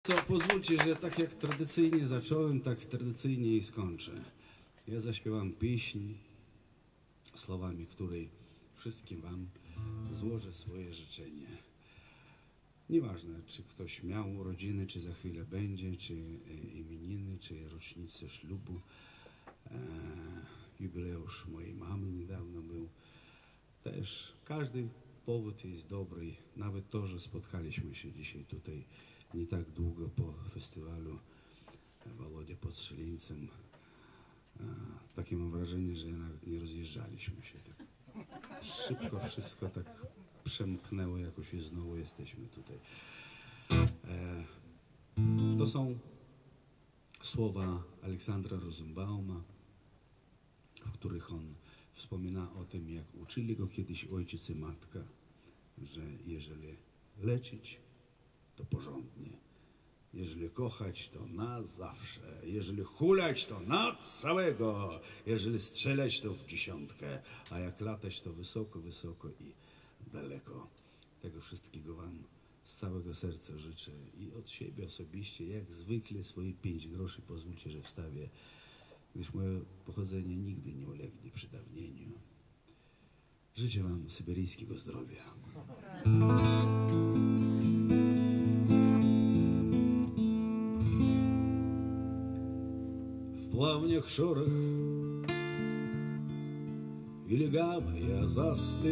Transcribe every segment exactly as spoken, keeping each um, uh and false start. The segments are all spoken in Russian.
Co, pozwólcie, że tak jak tradycyjnie zacząłem, tak tradycyjnie i skończę. Ja zaśpiewam pieśń, słowami której wszystkim wam złożę swoje życzenie. Nieważne, czy ktoś miał urodziny, czy za chwilę będzie, czy imieniny, czy rocznicę ślubu. E, jubileusz mojej mamy niedawno był. Też każdy powód jest dobry. Nawet to, że spotkaliśmy się dzisiaj tutaj nie tak długo po festiwalu Wolodzie pod Strzelińcem. E, takie mam wrażenie, że nawet nie rozjeżdżaliśmy się. Tak szybko wszystko tak przemknęło jakoś i znowu jesteśmy tutaj. E, to są słowa Aleksandra Rosenbauma, w których on wspomina o tym, jak uczyli go kiedyś ojciec i matka, że jeżeli leczyć, to porządnie. Jeżeli kochać, to na zawsze. Jeżeli hulać, to na całego. Jeżeli strzelać, to w dziesiątkę. A jak latać, to wysoko, wysoko i daleko. Tego wszystkiego wam z całego serca życzę. I od siebie osobiście, jak zwykle, swoje pięć groszy pozwólcie, że wstawię, gdyż moje pochodzenie nigdy nie ulegnie przedawnieniu. Życzę wam syberyjskiego zdrowia. W плавнях шорох и лега моя застыла.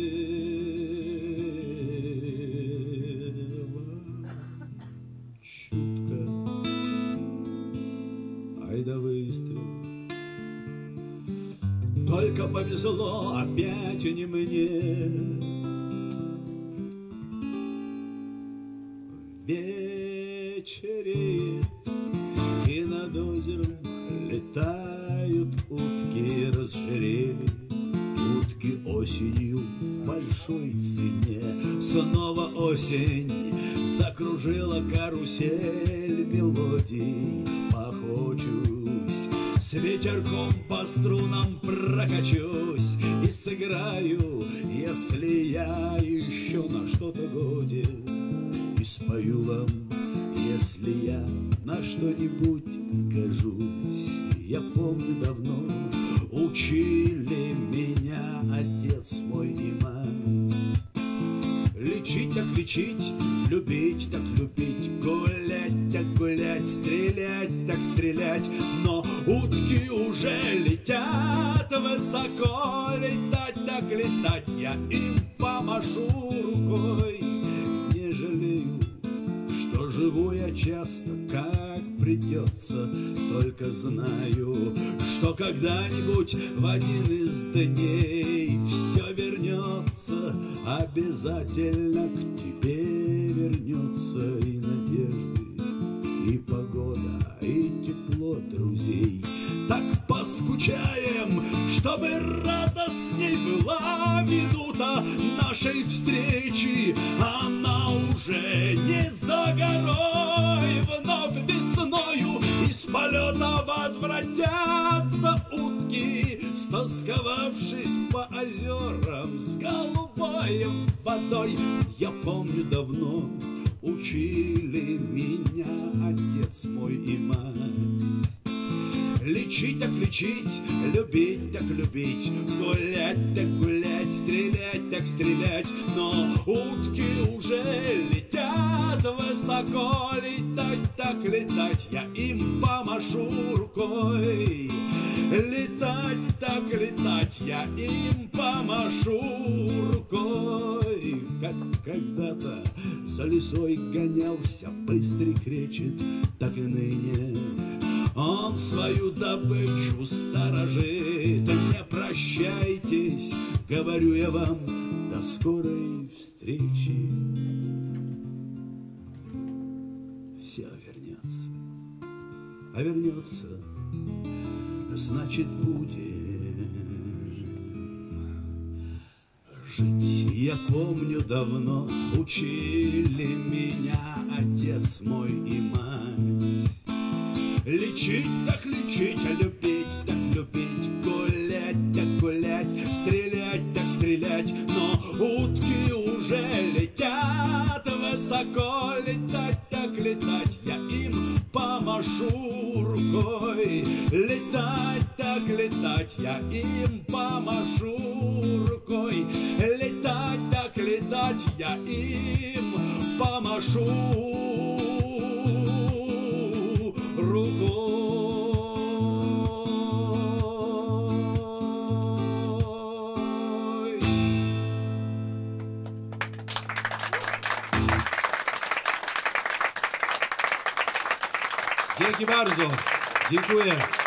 Чутко, ай да выстрел. Только повезло опять не мне. Вечереет, и над озером летают утки, разжирели. Утки осенью в большой цене. Снова осень закружила карусель мелодий. Похочусь, с ветерком по струнам прокачусь и сыграю, если я еще на что-то годен. И спою вам, если я на что-нибудь гожусь. Я помню, давно учили меня отец мой и мать. Лечить так лечить, любить так любить, гулять так гулять, стрелять так стрелять. Но утки уже летят высоко, летать так летать. Я им помашу рукой, не жалею, что живу я часто, как придется. Только знаю, что когда-нибудь в один из дней все вернется, обязательно к тебе вернется. И надежды, и погода, и тепло друзей. Так поскучаем, чтобы радостней была минута нашей встречи. Она уже не за горой, вновь весною из полета возвратятся утки, стосковавшись по озерам с голубой водой. Я помню, давно учили меня отец мой и мать. Лечить так лечить, любить так любить, гулять так гулять, стрелять так стрелять. Но утки уже летят высоко, летать так летать. Я им помашу рукой. Летать так летать, я им помашу рукой. Как когда-то за лесой гонялся быстрый кречет, так и ныне он свою добычу сторожит. Не прощайтесь, говорю я вам, до скорой встречи. Все вернется, а вернется, значит будем жить. Я помню, давно учили меня отец мой и мать. Лечить так лечить, любить так любить, гулять так гулять, стрелять так стрелять. Но утки уже летят высоко, летать так летать, я им помашу рукой. Летать так летать, я им помашу рукой. Летать так летать, я им помашу рукой. Dzięki bardzo. Dziękuję.